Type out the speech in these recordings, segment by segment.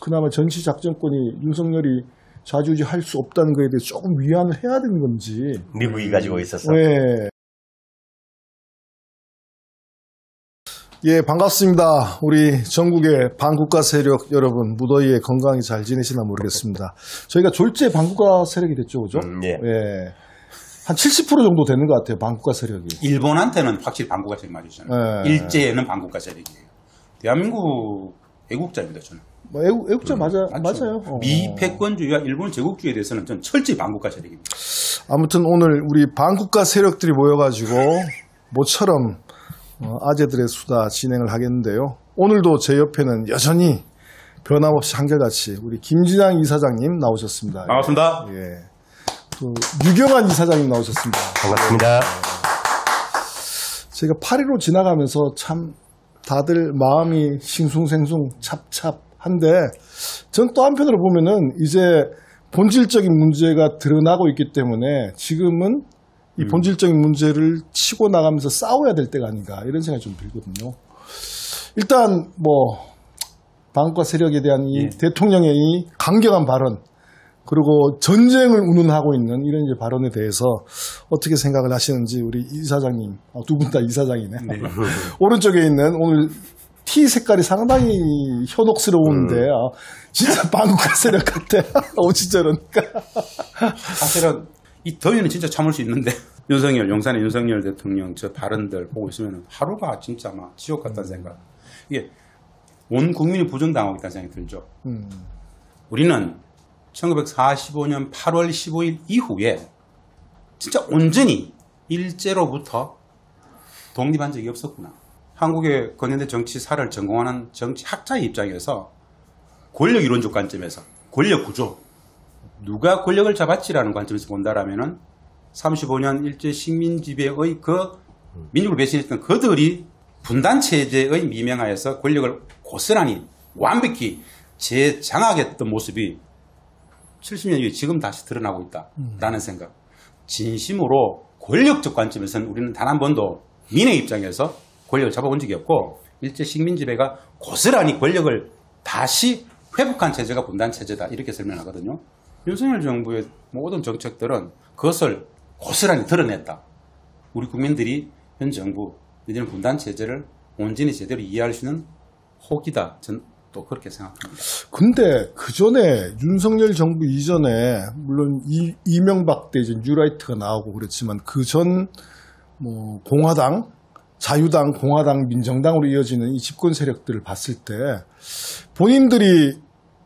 그나마 전시작전권이 윤석열이 좌지우지할 수 없다는 거에 대해 조금 위안을 해야 되는 건지. 미국이 가지고 있어서. 네. 예, 반갑습니다. 우리 전국의 반국가 세력 여러분, 무더위에 건강히 잘 지내시나 모르겠습니다. 저희가 졸제 반국가 세력이 됐죠, 그죠? 예. 예. 한 70% 정도 되는 것 같아요, 반국가 세력이. 일본한테는 확실히 반국가 세력 맞으잖아요. 예. 일제에는 반국가 세력이에요. 대한민국 애국자입니다, 저는. 뭐 애국자 맞아요. 미패권주의와 일본 제국주의에 대해서는 전 철저히 반국가 세력입니다. 아무튼 오늘 우리 반국가 세력들이 모여가지고 모처럼 아재들의 수다 진행을 하겠는데요. 오늘도 제 옆에는 여전히 변함없이 한결같이 우리 김진양 이사장님 나오셨습니다. 반갑습니다. 예. 또 유경환 이사장님 나오셨습니다. 반갑습니다. 제가 8.15 지나가면서 참 다들 마음이 싱숭생숭 찹찹한데 전 또 한편으로 보면은 이제 본질적인 문제가 드러나고 있기 때문에 지금은 이 본질적인 문제를 치고 나가면서 싸워야 될 때가 아닌가 이런 생각이 좀 들거든요. 일단 뭐 반국가 세력에 대한 이 대통령의 이 강경한 발언 그리고 전쟁을 운운하고 있는 이런 이제 발언에 대해서 어떻게 생각을 하시는지 우리 이사장님, 두 분 다 이사장이네. 네. 오른쪽에 있는 오늘 티 색깔이 상당히 현혹스러운데 진짜 반국가 세력 같아. 진짜 그러니까. 사실은 이 더위는 진짜 참을 수 있는데 용산의 윤석열 대통령 저 발언들 보고 있으면 하루가 진짜 막 지옥 같다는 생각. 이게 온 국민이 부정당하고 있다는 생각이 들죠. 우리는 1945년 8월 15일 이후에 진짜 온전히 일제로부터 독립한 적이 없었구나. 한국의 근현대 정치사를 전공하는 정치학자의 입장에서 권력 이론적 관점에서 권력 구조, 누가 권력을 잡았지라는 관점에서 본다라면은 35년 일제 식민 지배의 그 민족을 배신했던 그들이 분단 체제의 미명하에서 권력을 고스란히 완벽히 재장악했던 모습이 70년 이후에 지금 다시 드러나고 있다라는 생각. 진심으로 권력적 관점에서는 우리는 단 한 번도 민의 입장에서 권력을 잡아본 적이 없고 일제 식민 지배가 고스란히 권력을 다시 회복한 체제가 분단 체제다 이렇게 설명하거든요. 윤석열 정부의 모든 정책들은 그것을 고스란히 드러냈다. 우리 국민들이 현 정부 이제는 분단 체제를 온전히 제대로 이해할 수 있는 혹이다. 전 또 그렇게 생각합니다. 근데 그 전에 윤석열 정부 이전에 물론 이명박 때 이제 뉴라이트가 나오고 그렇지만 그 전 뭐 공화당, 자유당, 공화당, 민정당으로 이어지는 이 집권 세력들을 봤을 때 본인들이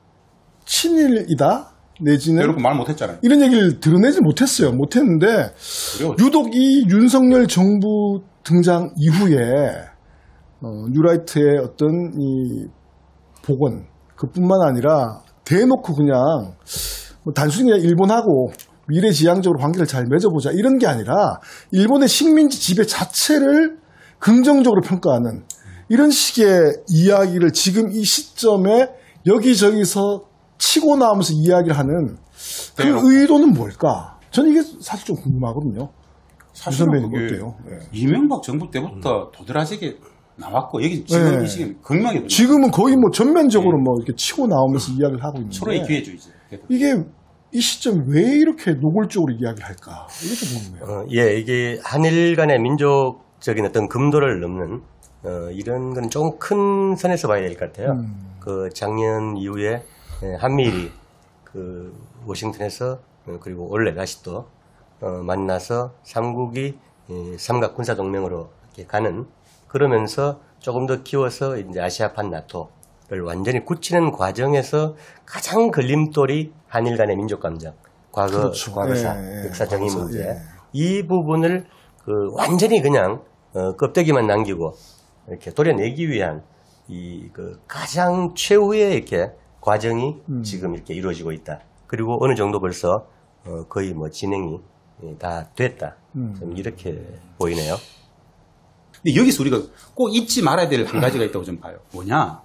친일이다 내지는 이렇게 말 못했잖아요. 이런 얘기를 드러내지 못했어요. 못했는데 그래요. 유독 이 윤석열 정부 등장 이후에 뉴라이트의 어떤 이 복원 그뿐만 아니라 대놓고 그냥 뭐 단순히 그냥 일본하고 미래지향적으로 관계를 잘 맺어보자 이런 게 아니라 일본의 식민지 지배 자체를 긍정적으로 평가하는 이런 식의 이야기를 지금 이 시점에 여기저기서 치고 나오면서 이야기를 하는 그 의도는 뭘까? 저는 이게 사실 좀 궁금하거든요. 사실은 선배님 어때요? 네. 이명박 정부 때부터 도드라지게 나왔고 여기 지금 네. 이 시기는 극명하게 지금은 거의 뭐 전면적으로 뭐 이렇게 치고 나오면서 이야기를 하고 있는데 서로의 기회주의죠. 이게 이 시점 왜 이렇게 노골적으로 이야기를 할까? 이게 좀 궁금해요. 예, 이게 한일 간의 민족적인 어떤 금도를 넘는 이런 건 조금 큰 선에서 봐야 될 것 같아요. 그 작년 이후에 한미일이 그 워싱턴에서 그리고 원래 다시 또 만나서 삼국이 삼각 군사 동맹으로 이렇게 가는 그러면서 조금 더 키워서 이제 아시아판 나토를 완전히 굳히는 과정에서 가장 걸림돌이 한일 간의 민족 감정, 그렇죠. 과거사, 예, 역사적인 과거사, 문제 예. 이 부분을 그 완전히 그냥 껍데기만 남기고 이렇게 도려내기 위한 이 그 가장 최후의 이렇게 과정이 지금 이렇게 이루어지고 있다. 그리고 어느 정도 벌써 거의 뭐 진행이 다 됐다. 좀 이렇게 보이네요. 근데 여기서 우리가 꼭 잊지 말아야 될 한 가지가 있다고 좀 봐요. 뭐냐?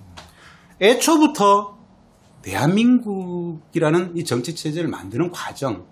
애초부터 대한민국이라는 이 정치 체제를 만드는 과정,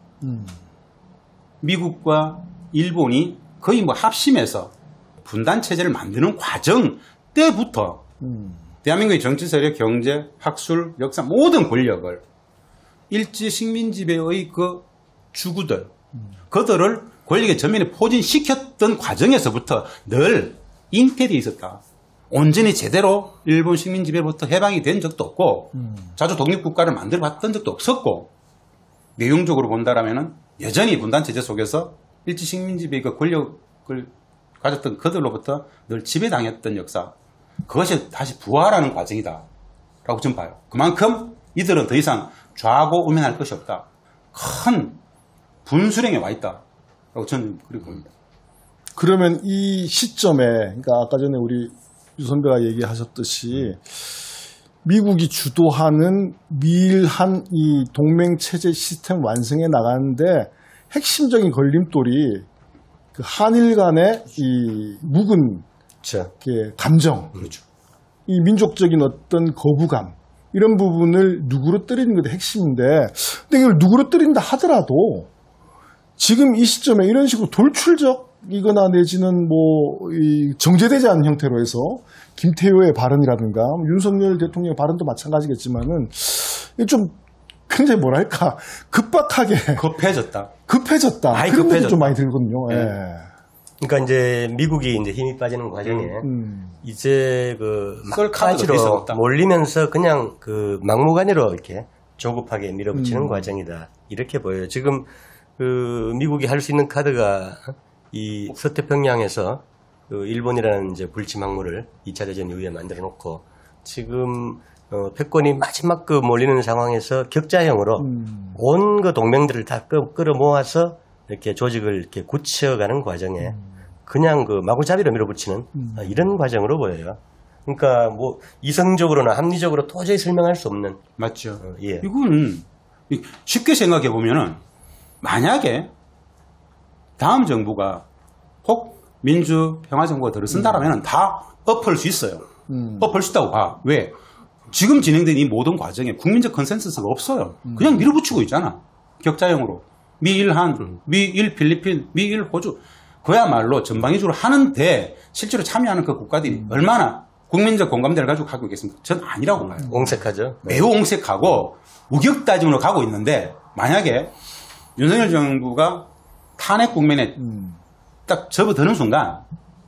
미국과 일본이 거의 뭐 합심해서 분단 체제를 만드는 과정 때부터 대한민국의 정치 세력, 경제, 학술, 역사 모든 권력을 일제 식민 지배의 그 주구들, 그들을 권력의 전면에 포진시켰던 과정에서부터 늘 잉태되어 있었다. 온전히 제대로 일본 식민 지배로부터 해방이 된 적도 없고 자주 독립국가를 만들어봤던 적도 없었고, 내용적으로 본다라면은 여전히 분단 체제 속에서 일제 식민 지배의 그 권력을 가졌던 그들로부터 늘 지배당했던 역사, 그것이 다시 부활하는 과정이다 라고 저는 봐요. 그만큼 이들은 더 이상 좌고 우면할 것이 없다, 큰 분수령에 와 있다 라고 저는 그렇게 봅니다. 그러면 이 시점에, 그러니까 아까 전에 우리 유 선배가 얘기하셨듯이 미국이 주도하는 미일한 이 동맹체제 시스템 완성해 나가는데 핵심적인 걸림돌이 그 한일 간의 이 묵은 그렇죠. 감정, 그렇죠. 이 민족적인 어떤 거부감, 이런 부분을 누그러뜨리는 게 핵심인데, 근데 이걸 누그러뜨린다 하더라도 지금 이 시점에 이런 식으로 돌출적이거나 내지는 이 정제되지 않은 형태로 해서 김태효의 발언이라든가 윤석열 대통령의 발언도 마찬가지겠지만은 좀 굉장히 뭐랄까 급박하게 급해졌다. 그런 급해졌다. 것도 좀 많이 들거든요. 네. 예. 그러니까 이제 미국이 이제 힘이 빠지는 과정에 이제 쓸 카드가 더 이상 막바지로 없다. 몰리면서 그냥 막무가내로 이렇게 조급하게 밀어붙이는 과정이다, 이렇게 보여요. 지금 미국이 할 수 있는 카드가 이 서태평양에서 일본이라는 이제 불침항모를 2차 대전 이후에 만들어 놓고, 지금 패권이 마지막 몰리는 상황에서 격자형으로 온 그 동맹들을 다 끌어모아서 이렇게 조직을 이렇게 굳혀가는 과정에 그냥 마구잡이로 밀어붙이는 이런 과정으로 보여요. 그러니까 이성적으로나 합리적으로 도저히 설명할 수 없는. 맞죠. 예. 이건 쉽게 생각해 보면은, 만약에 다음 정부가 혹 민주평화정부가 들어선다라면 다 엎을 수 있어요. 엎을 수 있다고 봐. 왜? 지금 진행된 이 모든 과정에 국민적 컨센서스가 없어요. 그냥 밀어붙이고 있잖아. 격자형으로. 미일 미일 필리핀, 미일 호주. 그야말로 전방위적으로 하는데 실제로 참여하는 그 국가들이 얼마나 국민적 공감대를 가지고 가고 있겠습니까? 전 아니라고 봐요. 옹색하죠. 매우 옹색하고 우격다짐으로 가고 있는데, 만약에 윤석열 정부가 탄핵 국면에 딱 접어드는 순간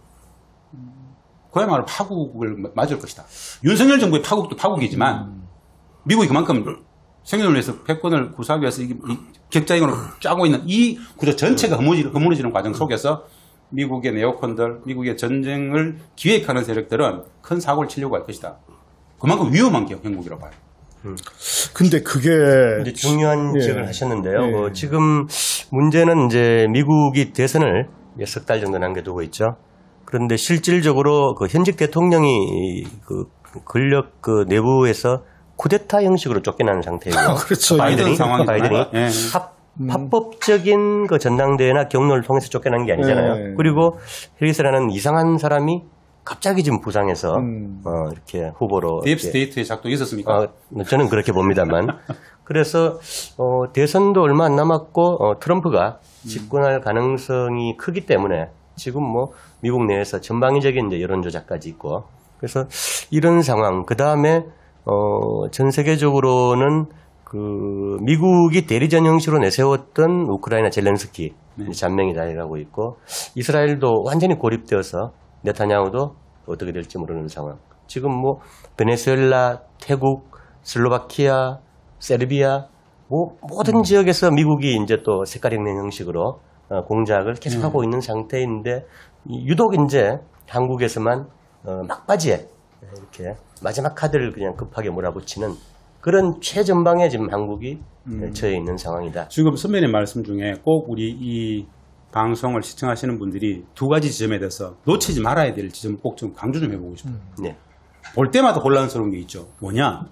그야말로 파국을 맞을 것이다. 윤석열 정부의 파국도 파국이지만 미국이 그만큼 생존을 위해서 패권을 구사하기 위해서 이 격자형으로 짜고 있는 이 구조 전체가 허물어지는 과정 속에서 미국의 네오콘들, 미국의 전쟁을 기획하는 세력들은 큰 사고를 치려고 할 것이다. 그만큼 위험한 행동이라고 봐요. 근데 그게 이제 중요한 예. 지적을 하셨는데요. 예. 지금 문제는 이제 미국이 대선을 석 달 정도 남겨두고 있죠. 그런데 실질적으로 현직 대통령이 권력 내부에서 쿠데타 형식으로 쫓겨나는 상태예요. 그렇죠. 바이든이 예. 합법적인 전당대회나 경로를 통해서 쫓겨난 게 아니잖아요. 예. 그리고 해리스라는 이상한 사람이 갑자기 지금 부상해서 이렇게 후보로 딥스테이트의 작동이 있었습니까? 저는 그렇게 봅니다만. 그래서 대선도 얼마 안 남았고 트럼프가 집권할 가능성이 크기 때문에 지금 미국 내에서 전방위적인 이제 여론 조작까지 있고, 그래서 이런 상황, 그 다음에 전 세계적으로는 미국이 대리전 형식으로 내세웠던 우크라이나 젤렌스키 잔명이 달려가고 있고, 이스라엘도 완전히 고립되어서 네타냐후도 어떻게 될지 모르는 상황. 지금 베네수엘라, 태국, 슬로바키아, 세르비아 모든 지역에서 미국이 이제 또 색깔있는 형식으로 공작을 계속하고 있는 상태인데, 유독 이제 한국에서만 막바지에 이렇게 마지막 카드를 그냥 급하게 몰아붙이는 그런 최전방에 지금 한국이 처해 있는 상황이다. 지금 선배님 말씀 중에 꼭 우리 이 방송을 시청하시는 분들이 두 가지 지점에 대해서 놓치지 말아야 될 지점 꼭 좀 강조 좀 해보고 싶어요. 네. 볼 때마다 혼란스러운 게 있죠. 뭐냐?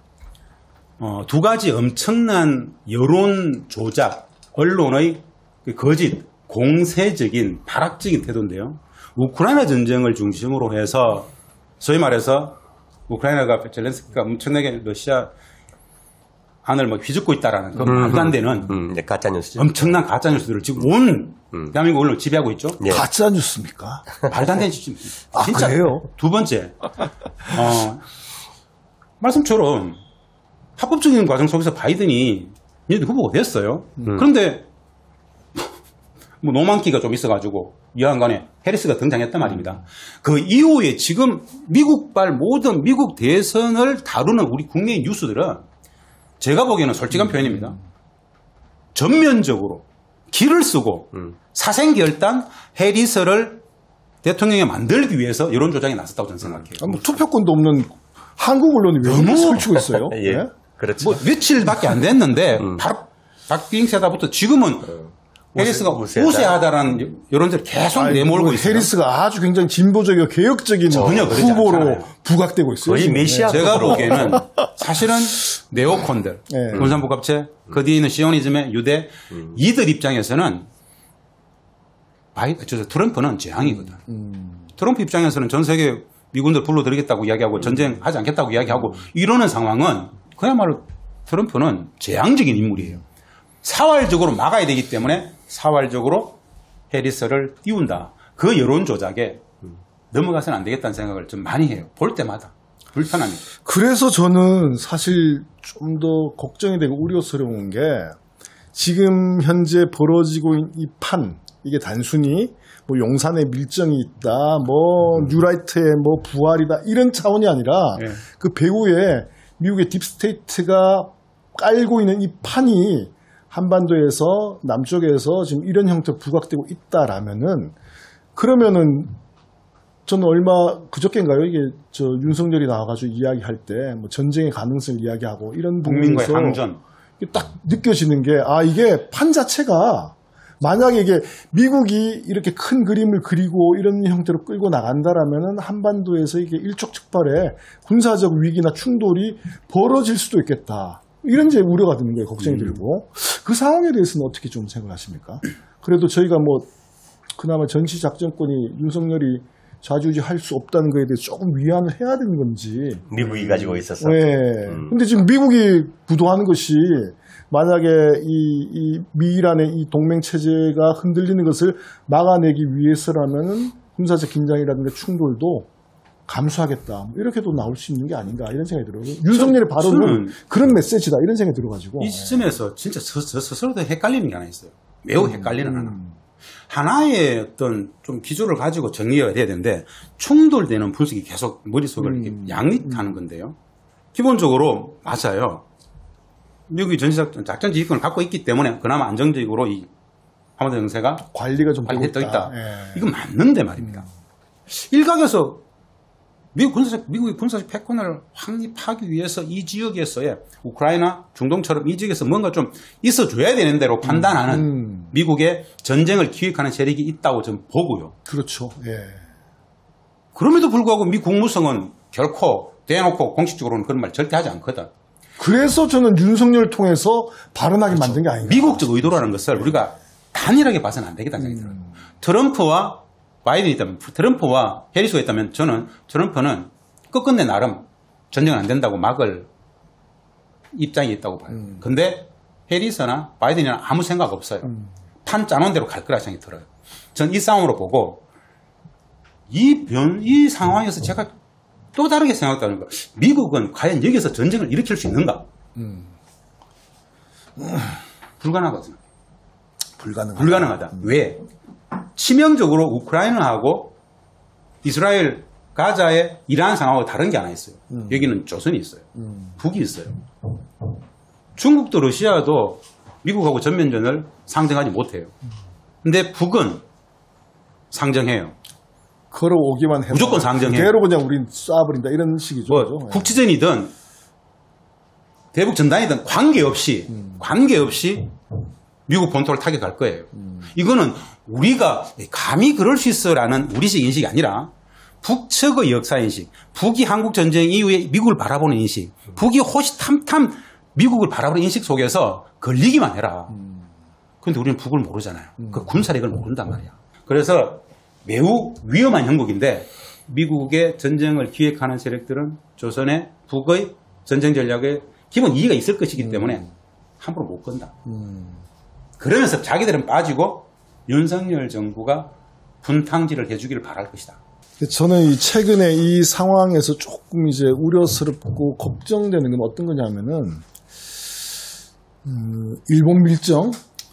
두 가지 엄청난 여론 조작, 언론의 거짓, 공세적인 발악적인 태도인데요. 우크라이나 전쟁을 중심으로 해서 소위 말해서 우크라이나가 젤렌스키가 엄청나게 러시아 안을 휘젓고 있다라는 그 말도 안 되는 네, 가짜 뉴스죠. 엄청난 가짜 뉴스들을 지금 온 대한민국 언론 지배하고 있죠. 예. 가짜 뉴스입니까? 말도 안 되는 짓. 아, 진짜 그래요? 두 번째, 말씀처럼 합법적인 과정 속에서 바이든이 후보가 됐어요. 그런데 뭐 노만기가 좀 있어가지고 여하간에 해리스가 등장했단 말입니다. 그 이후에 지금 미국발 모든 미국 대선을 다루는 우리 국내 뉴스들은 제가 보기에는 솔직한 표현입니다. 전면적으로 기를 쓰고 사생결단 해리스를 대통령에 만들기 위해서 여론 조작에 나섰다고 저는 생각해요. 뭐 투표권도 없는 한국 언론이 왜 이렇게 설치고 있어요? 예. 네? 그렇죠. 뭐 며칠밖에 안 됐는데 바로 박빙세다부터 지금은 해리스가 우세하다라는 여론들이 계속 내몰고 있어요. 해리스가 아주 굉장히 진보적이고 개혁적인 후보로 않잖아요. 부각되고 있어요. 거의 메시아. 제가 보기에는 사실은 네오콘들, 네. 군산복합체, 그 뒤에 있는 시오니즘의 유대, 이들 입장에서는 트럼프는 재앙이거든. 트럼프 입장에서는 전 세계 미군들 불러들이겠다고 이야기하고 전쟁하지 않겠다고 이야기하고 이러는 상황은 그야말로 트럼프는 재앙적인 인물이에요. 사활적으로 막아야 되기 때문에 사활적으로 해리스를 띄운다. 그 여론 조작에 넘어가서는 안 되겠다는 생각을 좀 많이 해요. 볼 때마다. 불편합니다. 그래서 저는 사실 좀 더 걱정이 되고 우려스러운 게 지금 현재 벌어지고 있는 이 판, 이게 단순히 뭐 용산에 밀정이 있다, 뭐 뉴라이트의 뭐 부활이다 이런 차원이 아니라 네. 그 배후에 미국의 딥스테이트가 깔고 있는 이 판이 한반도에서 남쪽에서 지금 이런 형태로 부각되고 있다라면은 그러면은 저는 얼마 그저께인가요? 이게 저 윤석열이 나와가지고 이야기할 때 뭐 전쟁의 가능성을 이야기하고 이런 국민과의 부분에서 항전. 딱 느껴지는 게 이게 판 자체가 만약에 이게 미국이 이렇게 큰 그림을 그리고 이런 형태로 끌고 나간다라면은 한반도에서 이게 일촉즉발의 군사적 위기나 충돌이 벌어질 수도 있겠다. 이런 이제 우려가 드는 거예요. 걱정이 들고. 그 상황에 대해서는 어떻게 좀 생각하십니까? 그래도 저희가 뭐 그나마 전시작전권이 윤석열이 좌지우지할 수 없다는 거에 대해서 조금 위안을 해야 되는 건지. 미국이 가지고 있었어. 네. 근데 지금 미국이 부도하는 것이 만약에 이 미이란의 이 동맹 체제가 흔들리는 것을 막아내기 위해서라면은 군사적 긴장이라든가 충돌도 감수하겠다. 뭐 이렇게도 나올 수 있는 게 아닌가 이런 생각이 들어요. 윤석열의 발언은 그런 메시지다 이런 생각이 들어가지고. 이 시점에서 진짜 스스로도 헷갈리는 게 하나 있어요. 매우 헷갈리는 하나. 하나의 어떤 좀 기조를 가지고 정리가 돼야 되는데 충돌되는 분석이 계속 머릿속을 이렇게 양립하는 건데요. 기본적으로 맞아요. 미국이 전시작전 지휘권을 갖고 있기 때문에 그나마 안정적으로 이 한반도 정세가 관리가 좀 되고 되어 있다. 예. 이건 맞는데 말입니다. 일각에서 미국의 군사적 패권을 확립하기 위해서 이 지역에서의 우크라이나, 중동처럼 이 지역에서 뭔가 좀 있어줘야 되는 대로 판단하는 미국의 전쟁을 기획하는 세력이 있다고 저는 보고요. 그렇죠. 예. 그럼에도 불구하고 미 국무성은 결코 대놓고 공식적으로는 그런 말 절대 하지 않거든. 그래서 저는 윤석열을 통해서 발언하게 만든 게 아닌가. 미국적 의도라는 것을 우리가 단일하게 봐서는 안 되겠다는 생각이 들어요. 트럼프와 바이든이 있다면, 트럼프와 해리스가 있다면 저는 트럼프는 끝끝내 나름 전쟁은 안 된다고 막을 입장이 있다고 봐요. 근데 해리스나 바이든이나 아무 생각 없어요. 판 짜놓은 대로 갈 거라 생각이 들어요. 전 이 싸움으로 보고 이 상황에서 제가 또 다르게 생각하는 거 미국은 과연 여기서 전쟁을 일으킬 수 있는가? 불가능하거든요. 불가능하다. 왜? 치명적으로 우크라이나하고 이스라엘, 가자의 이러한 상황하고 다른 게 하나 있어요. 여기는 조선이 있어요. 북이 있어요. 중국도 러시아도 미국하고 전면전을 상정하지 못해요. 근데 북은 상정해요. 걸어오기만 해도 무조건 상정해요. 그대로 그냥 우린 쏴버린다 이런 식이죠. 뭐 그죠? 국지전이든 대북 전단이든 관계없이 미국 본토를 타격할 거예요. 이거는 우리가 감히 그럴 수 있어라는 우리식 인식이 아니라 북측의 역사인식, 북이 한국전쟁 이후에 미국을 바라보는 인식, 북이 호시탐탐 미국을 바라보는 인식 속에서 걸리기만 해라. 그런데 우리는 북을 모르잖아요. 그 군사력을 모른단 말이야. 그래서 매우 위험한 형국인데 미국의 전쟁을 기획하는 세력들은 조선의 북의 전쟁 전략에 기본 이해가 있을 것이기 때문에 함부로 못 건다. 그러면서 자기들은 빠지고 윤석열 정부가 분탕질을 해주기를 바랄 것이다. 저는 이 최근에 이 상황에서 조금 이제 우려스럽고 걱정되는 건 어떤 거냐면은, 일본 밀정,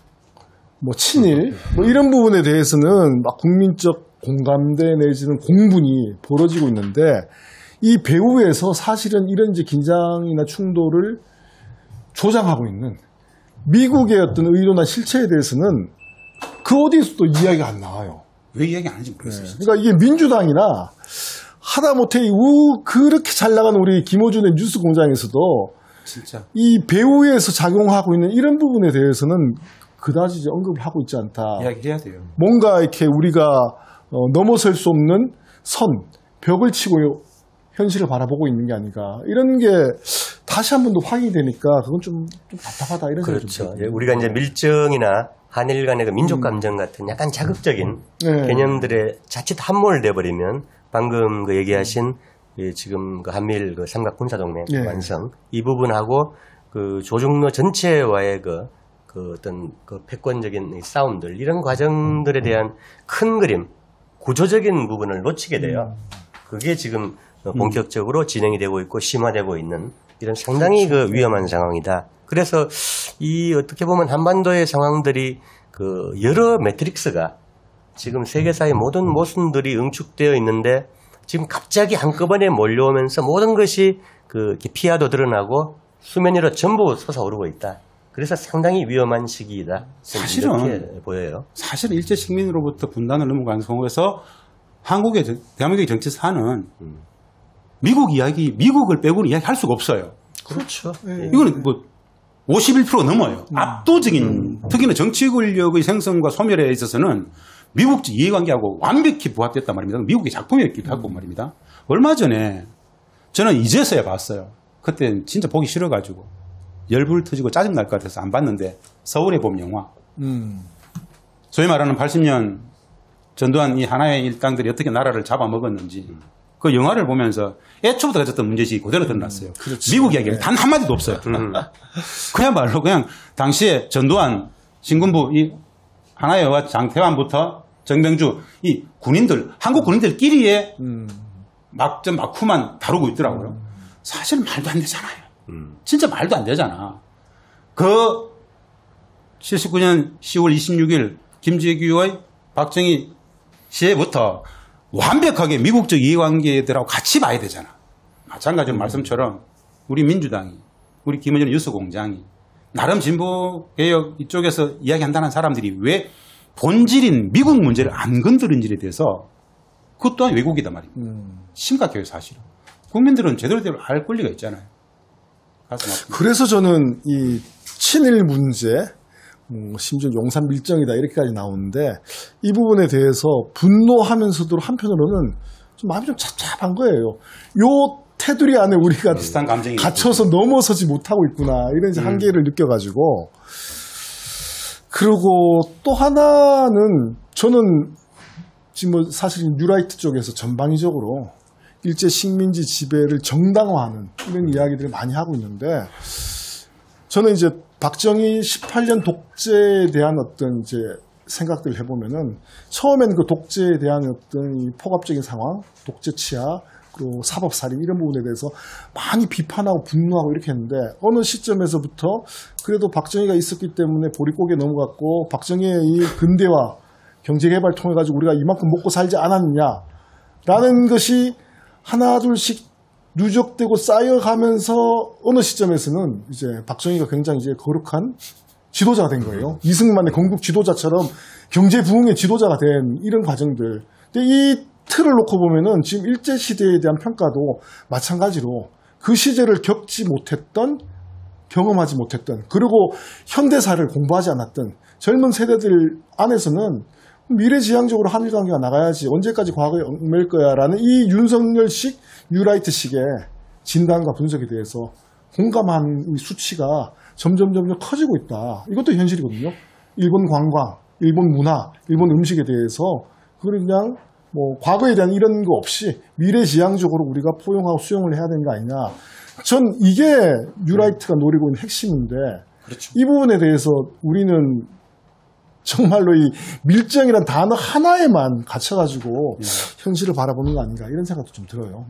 뭐 친일, 뭐 이런 부분에 대해서는 막 국민적 공감대 내지는 공분이 벌어지고 있는데, 이 배후에서 사실은 이런 이제 긴장이나 충돌을 조장하고 있는 미국의 어떤 의도나 실체에 대해서는 그 어디에서도 이야기가 안 나와요. 왜 이야기 안 하는지 모르겠어요. 그러니까 이게 민주당이나 하다못해 그렇게 잘 나가는 우리 김어준의 뉴스 공장에서도 진짜. 이 배후에서 작용하고 있는 이런 부분에 대해서는 그다지 이제 언급을 하고 있지 않다. 이야기해야 돼요. 뭔가 이렇게 우리가 넘어설 수 없는 선, 벽을 치고 현실을 바라보고 있는 게 아닌가. 이런 게 다시 한 번 더 확인이 되니까 그건 좀 답답하다 이런 생각이 그렇죠. 듭니다. 우리가 이제 밀정이나 한일 간의 그 민족 감정 같은 약간 자극적인 네. 개념들에 자칫 함몰돼 버리면 방금 그 얘기하신 지금 그 한미일 그 삼각 군사동맹 네. 완성 이 부분하고 그 조중로 전체와의 그 어떤 그 패권적인 싸움들 이런 과정들에 대한 큰 그림 구조적인 부분을 놓치게 돼요. 그게 지금 본격적으로 진행이 되고 있고 심화되고 있는 이런 상당히 그 위험한 상황이다. 그래서 이 어떻게 보면 한반도의 상황들이 그 여러 매트릭스가 지금 세계사의 모든 모순들이 응축되어 있는데 지금 갑자기 한꺼번에 몰려오면서 모든 것이 그 피하도 드러나고 수면 위로 전부 솟아오르고 있다. 그래서 상당히 위험한 시기이다. 사실은 이렇게 보여요. 사실 일제 식민으로부터 분단을 넘어가는 속에서 대한민국의 정치사는 미국 이야기, 미국을 빼고는 이야기할 수가 없어요. 그렇죠. 이거는 뭐 51%가 넘어요. 압도적인 특히나 정치 권력의 생성과 소멸에 있어서는 미국적 이해관계하고 완벽히 부합됐단 말입니다. 미국의 작품이었기도 하고 말입니다. 얼마 전에 저는 이제서야 봤어요. 그때 진짜 보기 싫어가지고 열불 터지고 짜증날 것 같아서 안 봤는데 서울의 봄 영화. 소위 말하는 80년 전두환 이 하나의 일당들이 어떻게 나라를 잡아먹었는지 그 영화를 보면서 애초부터 가졌던 문제식이 그대로 드러났어요. 미국 이야기는 단 한마디도 없어요. 그야말로 그냥 당시에 전두환, 신군부, 이 하나의 여와 장태환부터 정병주, 이 군인들, 한국 군인들끼리의 막후만 다루고 있더라고요. 사실 말도 안 되잖아요. 진짜 말도 안 되잖아. 그 79년 10월 26일 김재규의 박정희 시해부터 완벽하게 미국적 이해관계들하고 같이 봐야 되잖아. 마찬가지로 말씀처럼 우리 민주당이, 우리 김어준 뉴스공장이 나름 진보개혁 이쪽에서 이야기한다는 사람들이 왜 본질인 미국 문제를 안 건드린지에 대해서 그것 또한 왜곡이다 말입니다. 심각해요 사실은. 국민들은 제대로 알 권리가 있잖아요. 그래서 저는 이 친일 문제, 심지어 용산 밀정이다 이렇게까지 나오는데 이 부분에 대해서 분노하면서도 한편으로는 좀 마음이 좀 찹찹한 거예요. 요 테두리 안에 우리가 비슷한 감정이 갇혀서 넘어서지 못하고 있구나 이런 이제 한계를 느껴가지고. 그리고 또 하나는 저는 지금 뭐 사실 뉴라이트 쪽에서 전방위적으로 일제 식민지 지배를 정당화하는 이런 이야기들을 많이 하고 있는데 저는 이제 박정희 18년 독재에 대한 어떤 이제 생각들을 해보면은 처음에는 그 독재에 대한 어떤 이 폭압적인 상황, 독재 치하, 그리고 사법살인 이런 부분에 대해서 많이 비판하고 분노하고 이렇게 했는데 어느 시점에서부터 그래도 박정희가 있었기 때문에 보릿고개 넘어갔고 박정희의 이 근대화, 경제개발 통해 가지고 우리가 이만큼 먹고 살지 않았느냐라는 것이 하나 둘씩 누적되고 쌓여가면서 어느 시점에서는 이제 박정희가 굉장히 이제 거룩한 지도자가 된 거예요. 이승만의 건국 지도자처럼 경제 부흥의 지도자가 된 이런 과정들. 근데 이 틀을 놓고 보면은 지금 일제 시대에 대한 평가도 마찬가지로 그 시절을 겪지 못했던, 경험하지 못했던, 그리고 현대사를 공부하지 않았던 젊은 세대들 안에서는 미래지향적으로 한일 관계가 나가야지 언제까지 과거에 얽매일 거야라는 이 윤석열식 뉴라이트식의 진단과 분석에 대해서 공감한 이 수치가 점점 커지고 있다. 이것도 현실이거든요. 일본 관광, 일본 문화, 일본 음식에 대해서 그걸 그냥 뭐 과거에 대한 이런 거 없이 미래지향적으로 우리가 포용하고 수용을 해야 되는 거 아니냐. 전 이게 뉴라이트가 노리고 있는 핵심인데 그렇죠. 이 부분에 대해서 우리는 정말로 이 밀정이란 단어 하나에만 갇혀가지고 현실을 바라보는 거 아닌가 이런 생각도 좀 들어요.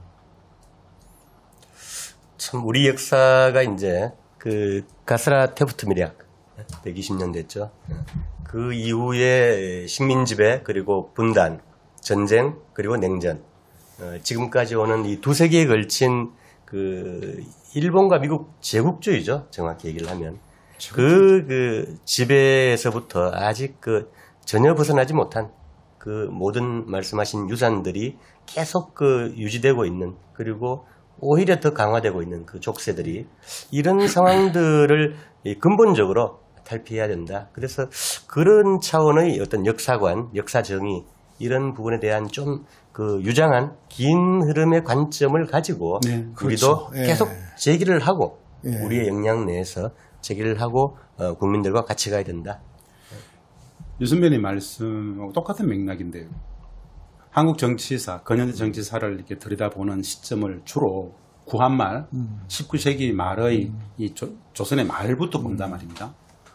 참 우리 역사가 이제 그 가스라 테프트 밀약 120년 됐죠. 그 이후에 식민지배 그리고 분단, 전쟁 그리고 냉전 지금까지 오는 이 두 세기에 걸친 그 일본과 미국 제국주의죠. 정확히 얘기를 하면 그 지배에서부터 아직 그 전혀 벗어나지 못한 그 모든 말씀하신 유산들이 계속 그 유지되고 있는 그리고 오히려 더 강화되고 있는 그 족쇄들이 이런 상황들을 근본적으로 탈피해야 된다. 그래서 그런 차원의 어떤 역사관, 역사정의 이런 부분에 대한 좀 그 유장한 긴 흐름의 관점을 가지고 우리도 그렇죠. 계속 제기를 하고 예. 우리의 역량 내에서 제기를 하고 국민들과 같이 가야 된다. 유 선배님 말씀하고 똑같은 맥락인데요. 한국 정치사, 근현대 정치사를 이렇게 들여다보는 시점을 주로 구한말, 19세기 말의 이 조선의 말부터 본단 말입니다.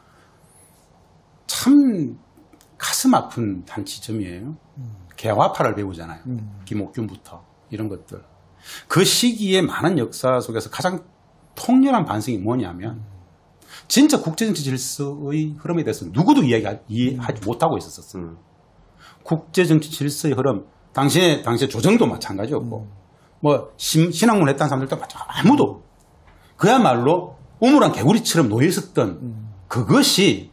참 가슴 아픈 한 지점이에요. 개화파를 배우잖아요. 김옥균부터 이런 것들. 그 시기에 많은 역사 속에서 가장 통렬한 반성이 뭐냐면 진짜 국제정치 질서의 흐름에 대해서 누구도 이해하지 못하고 있었어요. 국제정치 질서의 흐름, 당시에 조정도 마찬가지였고, 뭐, 신학문 했다는 사람들도 아무도, 그야말로 우물한 개구리처럼 놓여 있었던 그것이,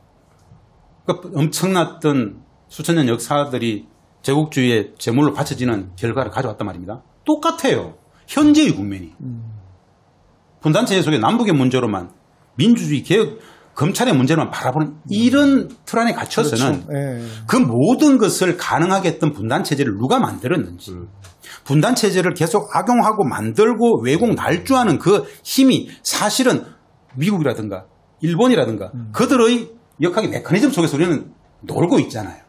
엄청났던 수천 년 역사들이 제국주의의 제물로 바쳐지는 결과를 가져왔단 말입니다. 똑같아요. 현재의 국면이. 분단체제 속에 남북의 문제로만, 민주주의 개혁, 검찰의 문제로만 바라보는 이런 틀 안에 갇혀서는 그렇죠. 그 모든 것을 가능하게 했던 분단체제를 누가 만들었는지 분단체제를 계속 악용하고 만들고 왜곡 날조하는 그 힘이 사실은 미국이라든가 일본이라든가 그들의 역학의 메커니즘 속에서 우리는 놀고 있잖아요.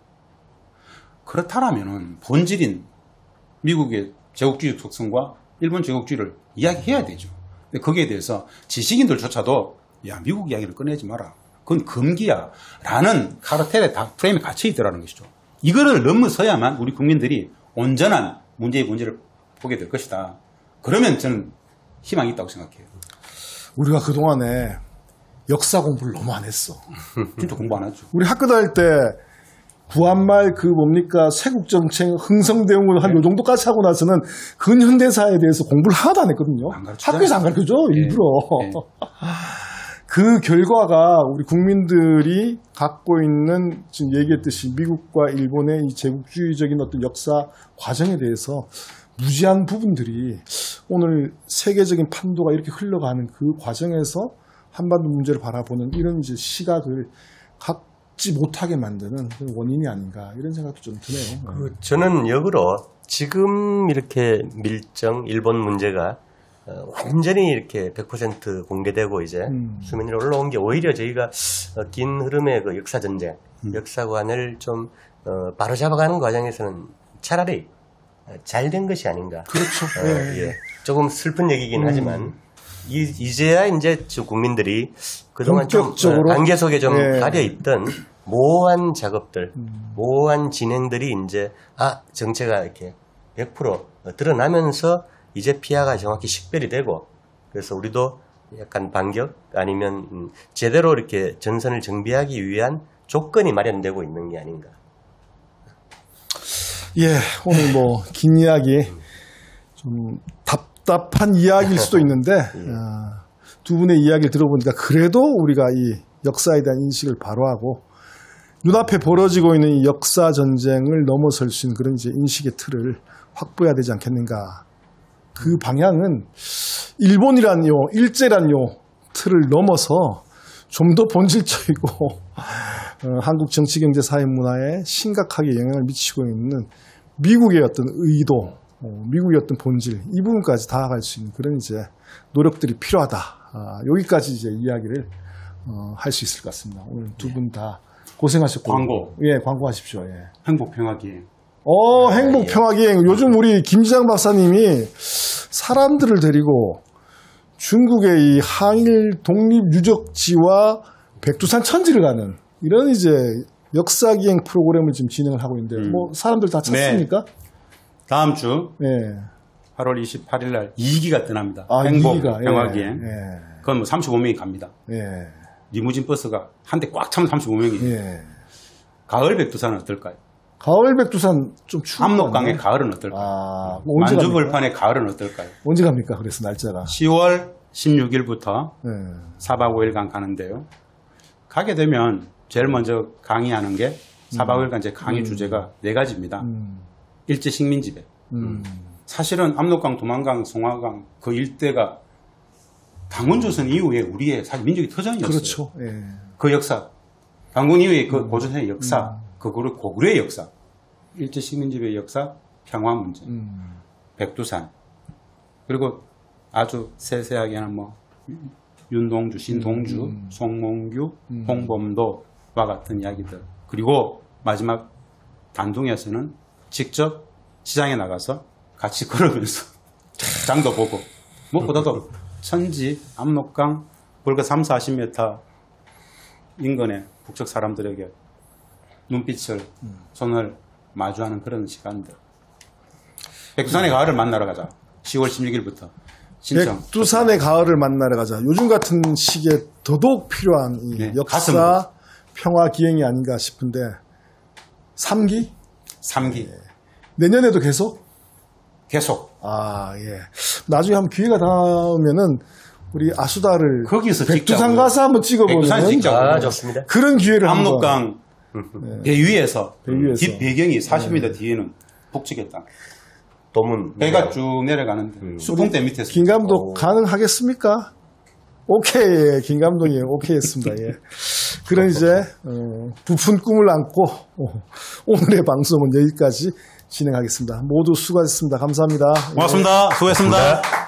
그렇다면 본질인 미국의 제국주의 특성과 일본 제국주의를 이야기해야 되죠. 근데 거기에 대해서 지식인들조차도 야, 미국 이야기를 꺼내지 마라. 그건 금기야. 라는 카르텔의 프레임에 갇혀 있더라는 것이죠. 이거를 넘어서야만 우리 국민들이 온전한 문제의 문제를 보게 될 것이다. 그러면 저는 희망이 있다고 생각해요. 우리가 그동안에 역사 공부를 너무 안 했어. 진짜 공부 안 하죠. 우리 학교 다닐 때 구한말 그 뭡니까 세국정책 흥성대응을 한 요 정도까지 하고 나서는 근현대사에 대해서 공부를 하나도 안 했거든요. 학교에서 안 가르쳐줘 일부러. 네. 그 결과가 우리 국민들이 갖고 있는 지금 얘기했듯이 미국과 일본의 이 제국주의적인 어떤 역사 과정에 대해서 무지한 부분들이 오늘 세계적인 판도가 이렇게 흘러가는 그 과정에서 한반도 문제를 바라보는 이런 이제 시각을 갖지 못하게 만드는 원인이 아닌가 이런 생각도 좀 드네요. 저는 역으로 지금 이렇게 밀정 일본 문제가 완전히 이렇게 100% 공개되고 이제 수면 위로 올라온 게 오히려 저희가 긴 흐름의 그 역사 전쟁, 역사관을 좀 바로잡아가는 과정에서는 차라리 잘 된 것이 아닌가. 그렇죠. 예. 조금 슬픈 얘기긴 하지만 이제야 이제 국민들이 그동안 좀 안개 속에 좀 가려 있던 모호한 작업들, 모호한 진행들이 이제 정체가 이렇게 100% 드러나면서 이제 피아가 정확히 식별이 되고 그래서 우리도 약간 반격 아니면 제대로 이렇게 전선을 정비하기 위한 조건이 마련되고 있는 게 아닌가. 예, 오늘 뭐 긴 이야기 좀 답답한 이야기일 수도 있는데 두 분의 이야기를 들어보니까 그래도 우리가 이 역사에 대한 인식을 바로하고 눈앞에 벌어지고 있는 이 역사 전쟁을 넘어설 수 있는 그런 이제 인식의 틀을 확보해야 되지 않겠는가. 그 방향은 일본이란요, 일제란요 틀을 넘어서 좀 더 본질적이고 한국 정치, 경제, 사회, 문화에 심각하게 영향을 미치고 있는 미국의 어떤 의도, 미국의 어떤 본질 이 부분까지 다가갈 수 있는 그런 이제 노력들이 필요하다. 여기까지 이제 이야기를 할 수 있을 것 같습니다. 오늘 두 분 다 고생하셨고 광고. 예, 광고하십시오. 예. 행복평화기행. 행복평화기행. 요즘 우리 김지장 박사님이 사람들을 데리고 중국의 이 항일 독립유적지와 백두산 천지를 가는 이런 이제 역사기행 프로그램을 지금 진행을 하고 있는데 뭐 사람들 다 찾습니까? 다음 주 예. 8월 28일 날 2기가 떠납니다. 아, 행복 2기가. 평화기행. 예. 그건 뭐 35명이 갑니다. 예. 리무진 버스가 한 대 꽉 차면 35명이. 예. 가을 백두산은 어떨까요? 가을 백두산 좀 추운 압록강의 가을은 어떨까요? 아, 뭐 언제 갑니까? 만주벌판의 가을은 어떨까요? 언제 갑니까? 그래서 날짜가. 10월 16일부터 예. 4박 5일간 가는데요. 가게 되면 제일 먼저 강의하는 게 4박 5일간 제 강의 주제가 4가지입니다. 일제 식민지배. 사실은 압록강, 도만강, 송화강 그 일대가 당군조선 이후에 우리의 사실 민족의 터전이었어요. 그렇죠. 예. 그 역사, 당군 이후의 그 고조선의 역사, 그 고구려의 역사, 일제 식민지배의 역사, 평화 문제, 백두산, 그리고 아주 세세하게는 뭐 윤동주, 신동주, 송몽규, 홍범도와 같은 이야기들. 그리고 마지막 단둥에서는 직접 시장에 나가서 같이 걸으면서 장도 보고 무엇보다도 천지, 압록강, 불과 3, 40m 인근의 북측 사람들에게 눈빛을, 손을 마주하는 그런 시간들. 백두산의 가을을 만나러 가자. 10월 16일부터 신청. 백두산의 가을을 만나러 가자. 요즘 같은 시기에 더더욱 필요한 이 네, 역사 가슴으로. 평화 기행이 아닌가 싶은데 3기? 3기. 내년에도 계속? 계속. 아, 예. 나중에 한번 기회가 닿으면은 우리 아수다를 거기서 백두산 찍자고요. 가서 한번 찍어보는 백두산 찍자고. 아, 좋습니다. 그런 기회를 한번. 압록강 배 위에서, 배 위에서. 뒷 배경이 40m 뒤에는 북측의 땅. 도문. 배가 쭉 내려가는데 수풍대 밑에서. 김 감독 가능하겠습니까? 오케이, 김 감독이 오케이 했습니다. 예. 그런 이제, 부푼 꿈을 안고, 오늘의 방송은 여기까지 진행하겠습니다. 모두 수고하셨습니다. 감사합니다. 고맙습니다. 수고했습니다.